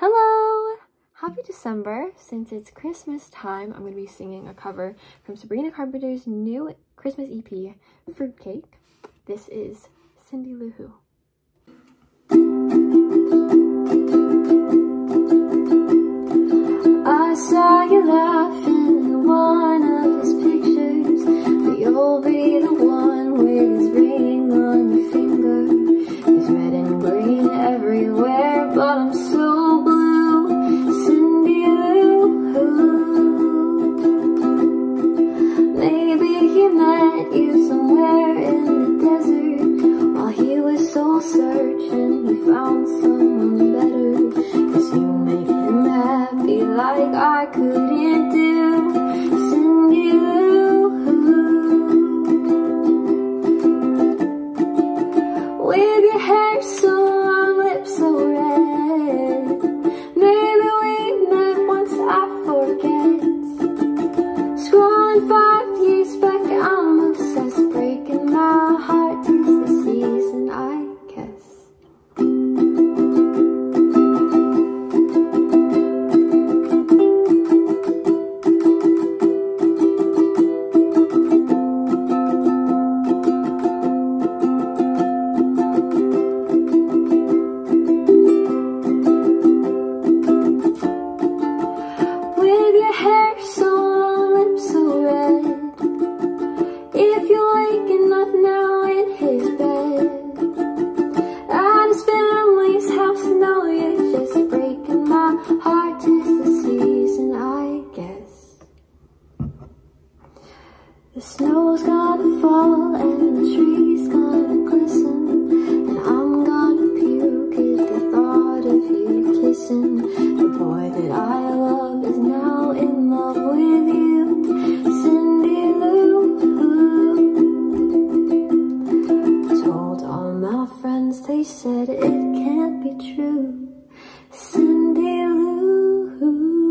Hello! Happy December. Since it's Christmas time, I'm going to be singing a cover from Sabrina Carpenter's new Christmas EP, Fruitcake. This is Cindy Lou Who. I saw you laughing in one of his pictures, but you'll be the one with his ring on your finger. There's red and green everywhere, but I'm so blue, Cindy Lou Who. Maybe he met you somewhere in the desert, while he was soul searching, he found someone better, 'cause you make him happy like I couldn't do, Cindy Lou Who. With your hair so long, lips so red, maybe we met once, I forget. Scrolling 5 years back, I'm obsessed, breaking my heart, 'tis the season, I guess. With your hair so long, lips so red, if you're waking up now in his bed, at his family's house, no, you're just breaking my heart, 'tis the season, I guess. The snow's gonna fall and the trees gonna glisten, and I'm gonna puke at the thought of you kissing the boy that I love is now in love with you, Cindy Lou Who. Told all my friends, they said it can't be true, Cindy Lou Who.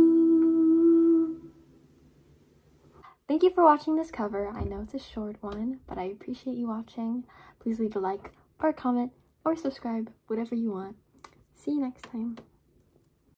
Thank you for watching this cover. I know it's a short one, but I appreciate you watching. Please leave a like or a comment or subscribe, whatever you want. See you next time.